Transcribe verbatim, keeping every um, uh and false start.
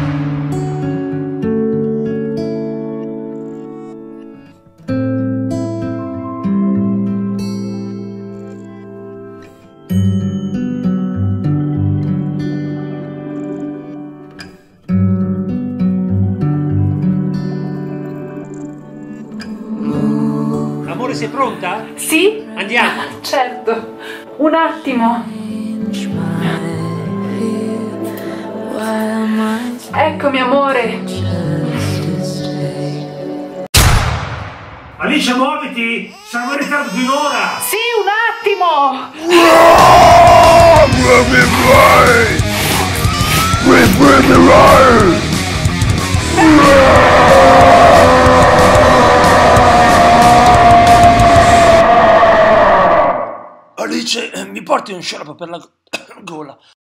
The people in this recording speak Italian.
Amore, sei pronta? Sì? Andiamo! Certo, un attimo. Eccomi, amore. Alice, muoviti! Siamo in ritardo di un'ora! Sì, un attimo. Alice, mi porti un sciarpo per la gola?